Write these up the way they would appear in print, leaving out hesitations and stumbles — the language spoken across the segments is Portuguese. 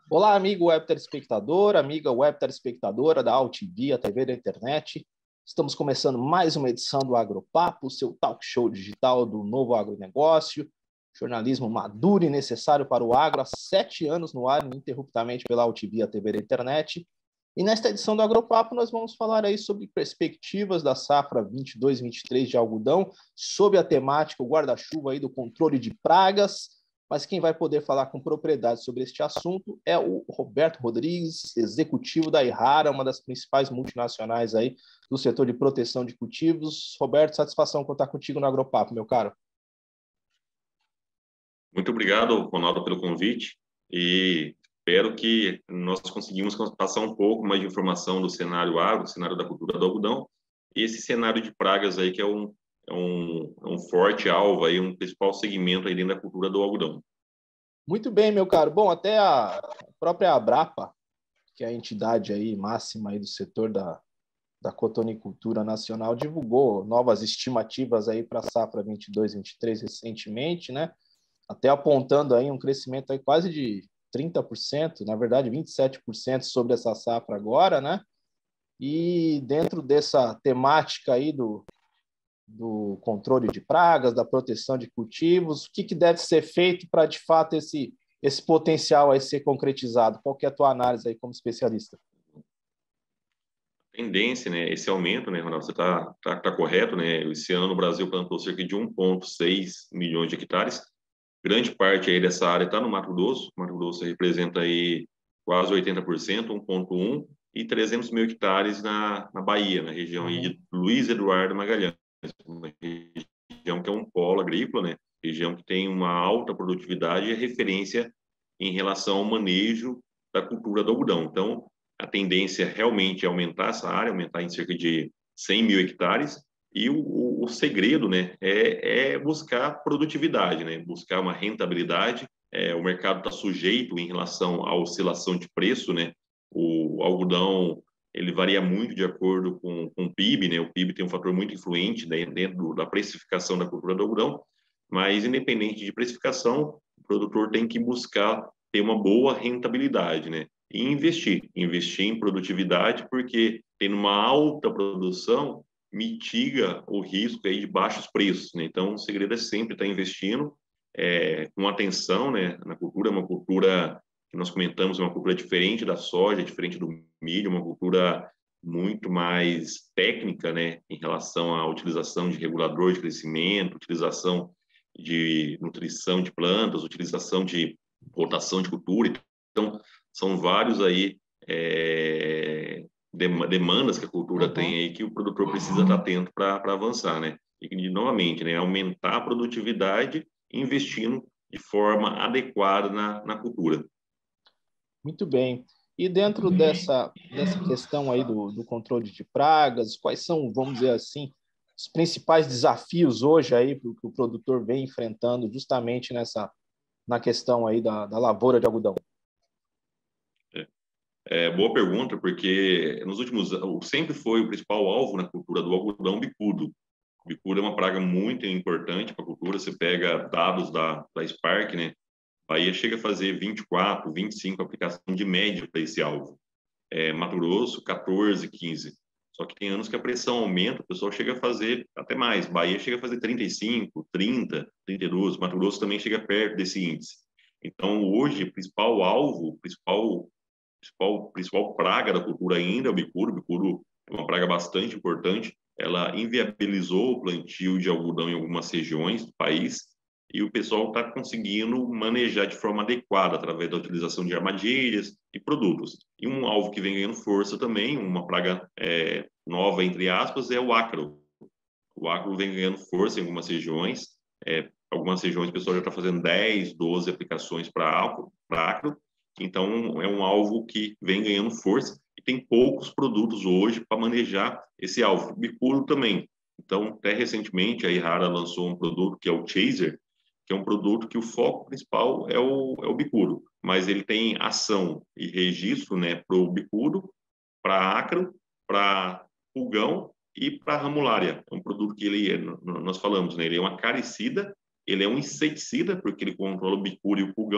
Olá, amigo web telespectador, amiga web telespectadora da AltV, a TV da internet. Estamos começando mais uma edição do Agropapo, seu talk show digital do novo agronegócio, jornalismo maduro e necessário para o agro, há 7 anos no ar, ininterruptamente pela AltV, a TV da internet. E nesta edição do Agropapo nós vamos falar aí sobre perspectivas da safra 22-23 de algodão, sob a temática, o guarda-chuva aí do controle de pragas. Mas quem vai poder falar com propriedade sobre este assunto é o Roberto Rodrigues, executivo da Errara, uma das principais multinacionais aí do setor de proteção de cultivos. Roberto, satisfação contar contigo no Agropapo, meu caro. Muito obrigado, Ronaldo, pelo convite e espero que nós conseguimos passar um pouco mais de informação do cenário agro, do cenário da cultura do algodão e esse cenário de pragas aí que é um forte alvo, aí, um principal segmento aí dentro da cultura do algodão. Muito bem, meu caro. Bom, até a própria Abrapa, que é a entidade aí máxima aí do setor da cotonicultura nacional, divulgou novas estimativas aí para a safra 22-23 recentemente, né? Até apontando aí um crescimento aí quase de 30%, na verdade 27% sobre essa safra agora, né? E dentro dessa temática aí do controle de pragas, da proteção de cultivos, o que deve ser feito para, de fato, esse potencial aí ser concretizado? Qual que é a tua análise aí como especialista? Tendência, né? Esse aumento, né, Ronaldo? Você tá correto, né? Esse ano o Brasil plantou cerca de 1,6 milhões de hectares. Grande parte aí dessa área está no Mato Grosso. O Mato Grosso representa aí quase 80%, 1,1, e 300 mil hectares na Bahia, na região aí de Luiz Eduardo Magalhães, uma região que é um polo agrícola, né? Região que tem uma alta produtividade e é referência em relação ao manejo da cultura do algodão. Então, a tendência realmente é aumentar essa área, aumentar em cerca de 100 mil hectares, e o segredo, né, é buscar produtividade, né, buscar uma rentabilidade. O mercado está sujeito em relação à oscilação de preço, né, o algodão ele varia muito de acordo com o PIB, né, o PIB tem um fator muito influente dentro da precificação da cultura do algodão, mas independente de precificação, o produtor tem que buscar ter uma boa rentabilidade, né, e investir em produtividade, porque tendo uma alta produção mitiga o risco aí de baixos preços, né? Então, o segredo é sempre estar investindo com atenção, né, na cultura, uma cultura que nós comentamos, uma cultura diferente da soja, diferente do milho, uma cultura muito mais técnica, né, em relação à utilização de regulador de crescimento, utilização de nutrição de plantas, utilização de rotação de cultura. Então, são vários aí demandas que a cultura tem aí que o produtor precisa estar atento para avançar, né? E, novamente, né, aumentar a produtividade investindo de forma adequada na cultura. Muito bem. E dentro dessa questão aí do controle de pragas, quais são, vamos dizer assim, os principais desafios hoje aí que o produtor vem enfrentando justamente na questão aí da lavoura de algodão? Boa pergunta, porque nos últimos anos sempre foi o principal alvo na cultura do algodão bicudo. O bicudo é uma praga muito importante para a cultura. Você pega dados da Spark, né? A Bahia chega a fazer 24, 25 aplicações de média para esse alvo. Mato Grosso, 14, 15. Só que tem anos que a pressão aumenta, o pessoal chega a fazer até mais. Bahia chega a fazer 35, 30, 32. Mato Grosso também chega perto desse índice. Então, hoje, o principal alvo, principal praga da cultura ainda é o bicudo. O bicudo é uma praga bastante importante. Ela inviabilizou o plantio de algodão em algumas regiões do país e o pessoal está conseguindo manejar de forma adequada através da utilização de armadilhas e produtos. E um alvo que vem ganhando força também, uma praga nova, entre aspas, é o ácaro. O ácaro vem ganhando força em algumas regiões. Algumas regiões o pessoal já está fazendo 10, 12 aplicações para ácaro. Então, é um alvo que vem ganhando força e tem poucos produtos hoje para manejar esse alvo. Bicudo também. Então, até recentemente, a Errara lançou um produto que é o Chaser, que é um produto que o foco principal é o bicudo, mas ele tem ação e registro, né, para o bicudo, para ácaro, para pulgão e para ramulária. É um produto que nós falamos, né, ele é um acaricida, ele é um inseticida, porque ele controla o bicudo e o pulgão,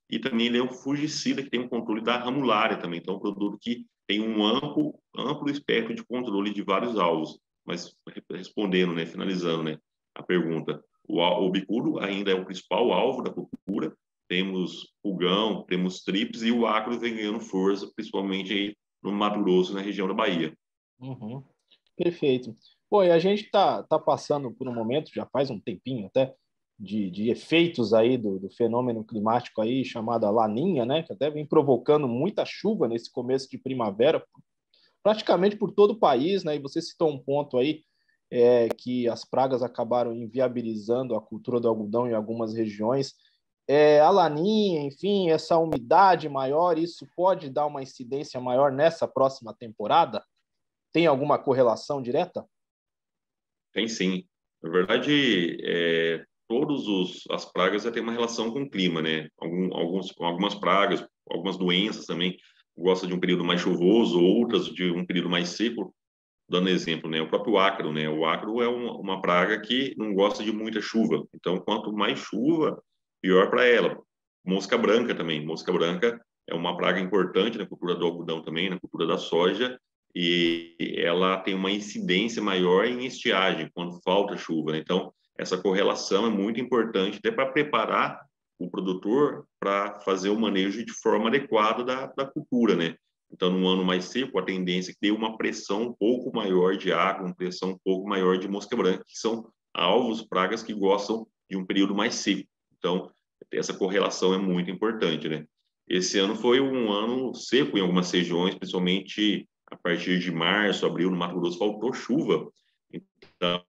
e também ele é um fungicida que tem um controle da ramulária também. Então, é um produto que tem um amplo espectro de controle de vários alvos. Mas respondendo, né, finalizando, né, a pergunta, o bicudo ainda é o principal alvo da cultura. Temos pulgão, temos trips e o ácaro vem ganhando força, principalmente aí no Mato Grosso, na região da Bahia. Uhum. Perfeito. Pô, e a gente tá passando por um momento, já faz um tempinho até, de efeitos aí do fenômeno climático aí chamado Laninha, né? Que até vem provocando muita chuva nesse começo de primavera, praticamente por todo o país, né? E você citou um ponto aí, que as pragas acabaram inviabilizando a cultura do algodão em algumas regiões. A laninha, enfim, essa umidade maior, isso pode dar uma incidência maior nessa próxima temporada? Tem alguma correlação direta? Tem sim. Na verdade, todas as pragas já têm uma relação com o clima, né? Algumas pragas, algumas doenças também gostam de um período mais chuvoso, outras de um período mais seco. Dando exemplo, né? O próprio ácaro, né? O ácaro é uma praga que não gosta de muita chuva. Então, quanto mais chuva, pior para ela. Mosca branca também. Mosca branca é uma praga importante na cultura do algodão também, na cultura da soja, e ela tem uma incidência maior em estiagem, quando falta chuva, né? Então, essa correlação é muito importante até para preparar o produtor para fazer o manejo de forma adequada da cultura, né? Então, num ano mais seco, a tendência é que dê uma pressão um pouco maior de água, uma pressão um pouco maior de mosca branca, que são alvos, pragas que gostam de um período mais seco. Então, essa correlação é muito importante, né? Esse ano foi um ano seco em algumas regiões, principalmente a partir de março, abril, no Mato Grosso, faltou chuva. Então,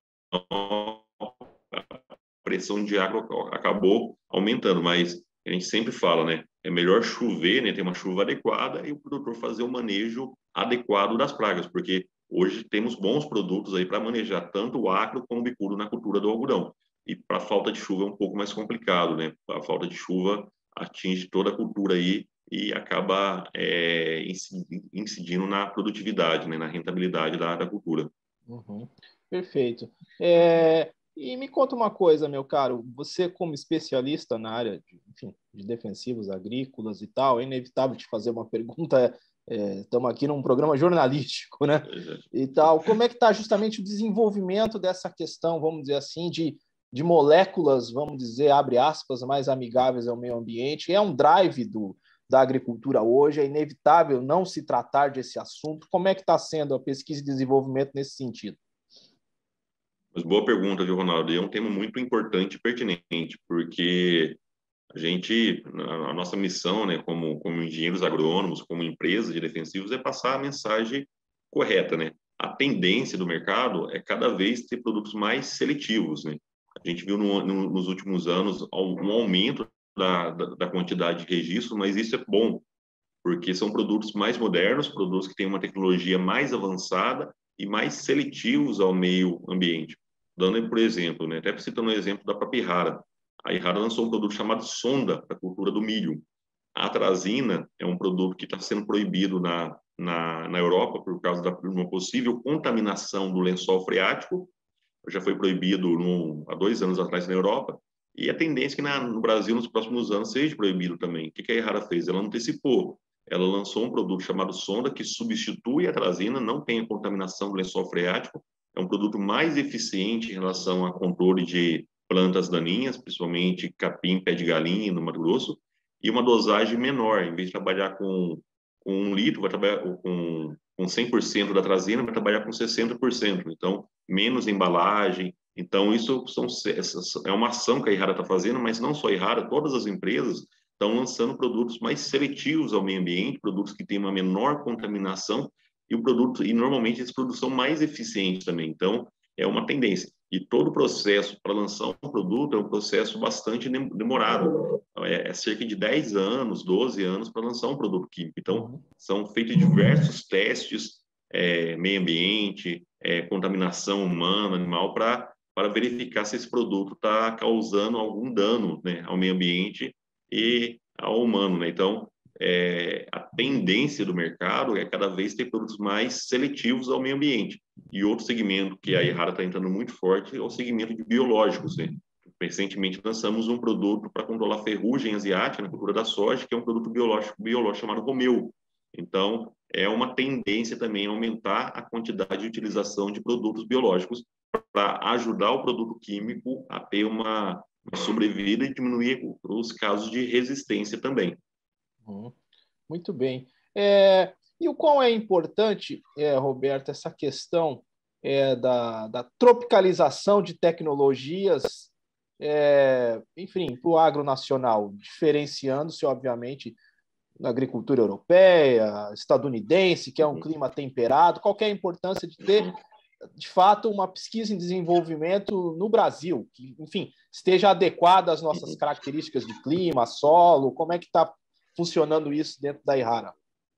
a pressão de água acabou aumentando, mas a gente sempre fala, né? É melhor chover, né? Ter uma chuva adequada e o produtor fazer o manejo adequado das pragas, porque hoje temos bons produtos aí para manejar tanto o acro como o bicudo na cultura do algodão. E para a falta de chuva é um pouco mais complicado, né? A falta de chuva atinge toda a cultura aí e acaba incidindo na produtividade, né? Na rentabilidade da cultura. Uhum. Perfeito. E me conta uma coisa, meu caro, você como especialista na área de, enfim, de defensivos agrícolas e tal, é inevitável te fazer uma pergunta, estamos aqui num programa jornalístico, né? E tal, como é que está justamente o desenvolvimento dessa questão, vamos dizer assim, de moléculas, vamos dizer, abre aspas, mais amigáveis ao meio ambiente? É um drive da agricultura hoje, é inevitável não se tratar desse assunto. Como é que está sendo a pesquisa e desenvolvimento nesse sentido? Mas boa pergunta, viu, Ronaldo? E é um tema muito importante e pertinente, porque a nossa missão, né, como engenheiros agrônomos, como empresa de defensivos, é passar a mensagem correta, né? A tendência do mercado é cada vez ter produtos mais seletivos, né? A gente viu nos últimos anos um aumento da quantidade de registros, mas isso é bom, porque são produtos mais modernos, produtos que têm uma tecnologia mais avançada e mais seletivos ao meio ambiente. Dando, por exemplo, né, até citando um exemplo da própria Irrara. A Irrara lançou um produto chamado Sonda para a cultura do milho. A atrazina é um produto que está sendo proibido na Europa por causa de uma possível contaminação do lençol freático. Já foi proibido há 2 anos atrás na Europa. E a tendência é que no Brasil, nos próximos anos, seja proibido também. O que a Irrara fez? Ela antecipou. Ela lançou um produto chamado Sonda, que substitui a atrazina, não tem a contaminação do lençol freático. É um produto mais eficiente em relação a controle de plantas daninhas, principalmente capim, pé de galinha no Mato Grosso, e uma dosagem menor. Em vez de trabalhar com 1 litro, vai trabalhar com 100% da atrazina, vai trabalhar com 60%. Então, menos embalagem. Então, isso é uma ação que a Irrara está fazendo, mas não só a Irrara, todas as empresas estão lançando produtos mais seletivos ao meio ambiente, produtos que têm uma menor contaminação e normalmente esses produtos são mais eficientes também. Então, é uma tendência. E todo o processo para lançar um produto é um processo bastante demorado. É cerca de 10 anos, 12 anos para lançar um produto químico. Então, são feitos diversos testes, meio ambiente, contaminação humana, animal, para verificar se esse produto está causando algum dano, né, ao meio ambiente e ao humano, né? Então, a tendência do mercado é cada vez ter produtos mais seletivos ao meio ambiente. E outro segmento que a Irrara está entrando muito forte é o segmento de biológicos, né? Recentemente lançamos um produto para controlar ferrugem asiática na cultura da soja, que é um produto biológico chamado Romeu. Então, é uma tendência também a aumentar a quantidade de utilização de produtos biológicos para ajudar o produto químico a ter uma sobrevida e diminuir os casos de resistência também. Muito bem. E o qual é importante, Roberto, essa questão da tropicalização de tecnologias, enfim, para o agronacional, diferenciando-se, obviamente, na agricultura europeia, estadunidense, que é um clima temperado. Qual que é a importância de ter, de fato, uma pesquisa em desenvolvimento no Brasil, que, enfim, esteja adequada às nossas características de clima, solo? Como é que está funcionando isso dentro da Yara?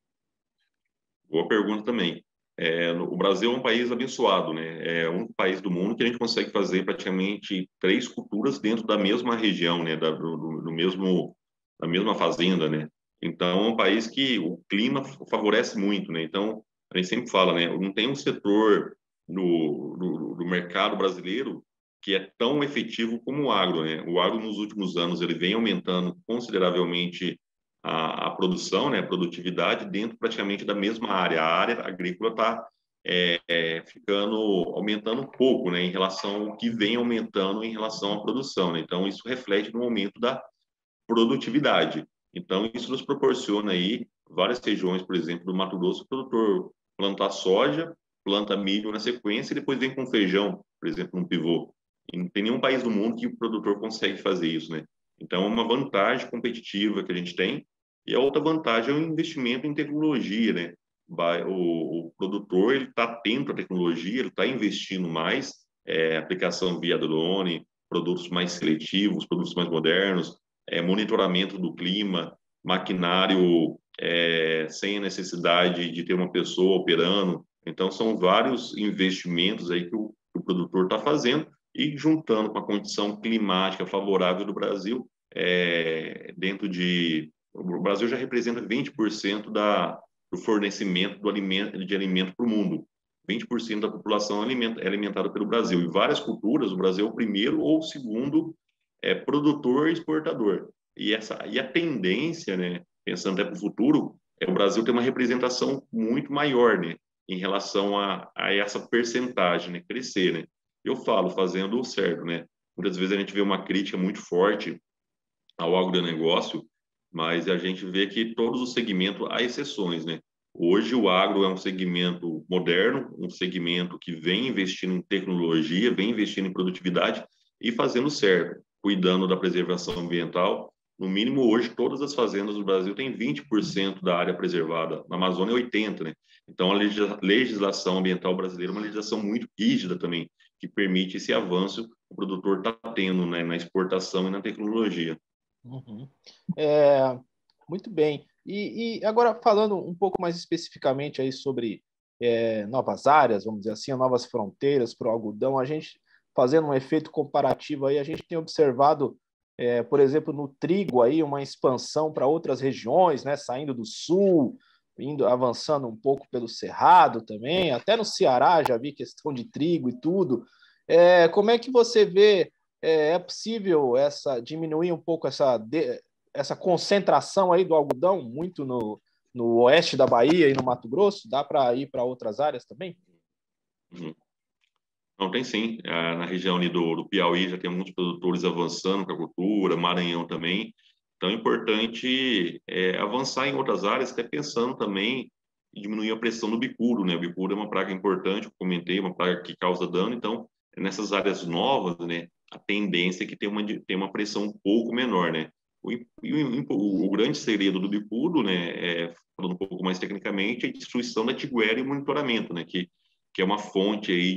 Boa pergunta também. O Brasil é um país abençoado, né? É um país do mundo que a gente consegue fazer praticamente 3 culturas dentro da mesma região, né? Da mesma fazenda, né? Então, é um país que o clima favorece muito, né? Então, a gente sempre fala, né? Não tem um setor do mercado brasileiro que é tão efetivo como o agro, né? O agro, nos últimos anos, ele vem aumentando consideravelmente a produção, né, a produtividade dentro praticamente da mesma área. A área agrícola está ficando aumentando um pouco, né, em relação ao que vem aumentando em relação à produção, né? Então isso reflete no aumento da produtividade. Então isso nos proporciona aí várias regiões, por exemplo, do Mato Grosso, o produtor planta soja, planta milho na sequência e depois vem com feijão, por exemplo, num pivô. E não tem nenhum país do mundo que o produtor consegue fazer isso, né? Então, é uma vantagem competitiva que a gente tem. E a outra vantagem é o investimento em tecnologia, né? O produtor ele está atento à tecnologia, ele está investindo mais, aplicação via drone, produtos mais seletivos, produtos mais modernos, monitoramento do clima, maquinário sem a necessidade de ter uma pessoa operando. Então, são vários investimentos aí que o produtor está fazendo e juntando com a condição climática favorável do Brasil, dentro de... O Brasil já representa 20% do fornecimento de alimento para o mundo. 20% da população é alimentada pelo Brasil. Em várias culturas, o Brasil é o primeiro ou o segundo produtor e exportador. E a tendência, né, pensando até para o futuro, o Brasil ter uma representação muito maior, né, em relação a essa percentagem, né, crescer, né. Eu falo, fazendo o certo, né. Muitas vezes a gente vê uma crítica muito forte ao agronegócio, mas a gente vê que todos os segmentos há exceções, né. Hoje o agro é um segmento moderno, um segmento que vem investindo em tecnologia, vem investindo em produtividade e fazendo certo, cuidando da preservação ambiental. No mínimo, hoje, todas as fazendas do Brasil têm 20% da área preservada. Na Amazônia, 80%, né? Então, a legislação ambiental brasileira é uma legislação muito rígida também, que permite esse avanço que o produtor está tendo, né, na exportação e na tecnologia. Uhum. Muito bem. E agora, falando um pouco mais especificamente aí sobre novas áreas, vamos dizer assim, novas fronteiras para o algodão, a gente fazendo um efeito comparativo aí, a gente tem observado, por exemplo, no trigo aí, uma expansão para outras regiões, né, saindo do sul, avançando um pouco pelo Cerrado também, até no Ceará já vi questão de trigo e tudo. Como é que você vê, possível diminuir um pouco essa concentração aí do algodão, muito no oeste da Bahia e no Mato Grosso? Dá para ir para outras áreas também? Uhum. Não, tem sim. Na região ali do Piauí já tem muitos produtores avançando com a cultura, Maranhão também. Então é importante avançar em outras áreas, até pensando também em diminuir a pressão do bicudo, né? O bicudo é uma praga importante, eu comentei, uma praga que causa dano. Então, nessas áreas novas, né, a tendência é que tenha uma pressão um pouco menor, né? O grande segredo do bicudo, né, falando um pouco mais tecnicamente, é a destruição da tiguera e o monitoramento, né? Que é uma fonte aí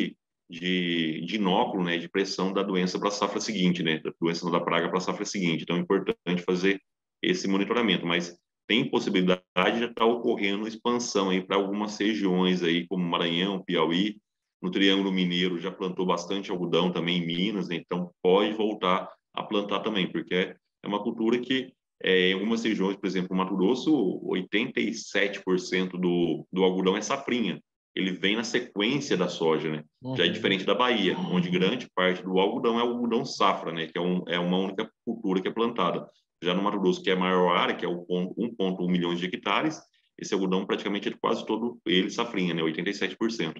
de inóculo, né, de pressão da doença para a safra seguinte, né, da doença da praga para a safra seguinte. Então, é importante fazer esse monitoramento, mas tem possibilidade de estar ocorrendo expansão aí para algumas regiões aí, como Maranhão, Piauí, no Triângulo Mineiro já plantou bastante algodão também em Minas, né, então pode voltar a plantar também, porque é uma cultura que em algumas regiões, por exemplo, no Mato Grosso, 87% do algodão é safrinha. ele vem na sequência da soja, né? Já é diferente da Bahia, onde grande parte do algodão é o algodão safra, né? Que é uma única cultura que é plantada. Já no Mato Grosso, que é a maior área, que é 1,1 milhões de hectares, esse algodão praticamente é quase todo ele safrinha, né? 87%.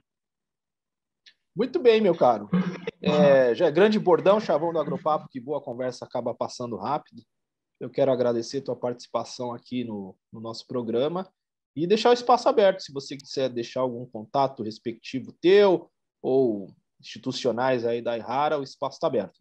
Muito bem, meu caro. Já é grande bordão, chavão do Agropapo, que boa conversa acaba passando rápido. Eu quero agradecer a tua participação aqui no nosso programa e deixar o espaço aberto, se você quiser deixar algum contato respectivo teu ou institucionais aí da Errara, o espaço está aberto.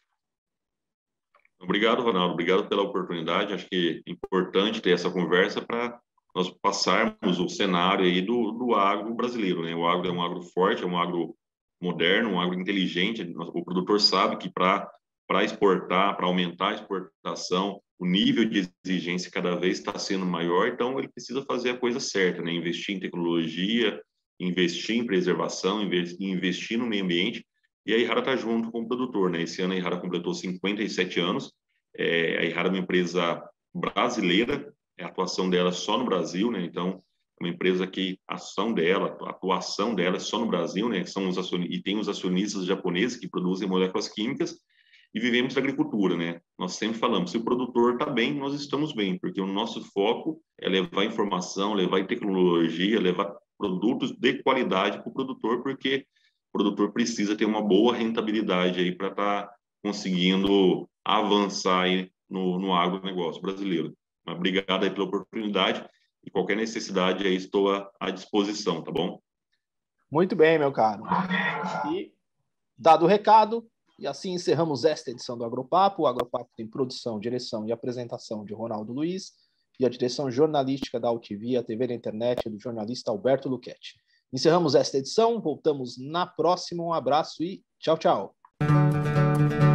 Obrigado, Ronaldo. Obrigado pela oportunidade. Acho que é importante ter essa conversa para nós passarmos o cenário aí do agro brasileiro, né? O agro é um agro forte, é um agro moderno, um agro inteligente. O produtor sabe que para exportar, para aumentar a exportação, o nível de exigência cada vez está sendo maior, então ele precisa fazer a coisa certa, né? Investir em tecnologia, investir em preservação, investir no meio ambiente, e a Errara está junto com o produtor, né? Esse ano a Errara completou 57 anos, a Errara é uma empresa brasileira, a atuação dela é só no Brasil, né? Então, uma empresa que a atuação dela é só no Brasil, né? E tem os acionistas japoneses que produzem moléculas químicas, e vivemos da agricultura, né? Nós sempre falamos, se o produtor está bem, nós estamos bem, porque o nosso foco é levar informação, levar tecnologia, levar produtos de qualidade para o produtor, porque o produtor precisa ter uma boa rentabilidade aí para estar conseguindo avançar aí no agronegócio brasileiro. Mas obrigado aí pela oportunidade e qualquer necessidade aí estou à disposição, tá bom? Muito bem, meu caro. E dado o recado, e assim encerramos esta edição do Agropapo. O Agropapo tem produção, direção e apresentação de Ronaldo Luiz e a direção jornalística da UTV, a TV da internet, do jornalista Alberto Luchetti. Encerramos esta edição, voltamos na próxima. Um abraço e tchau, tchau.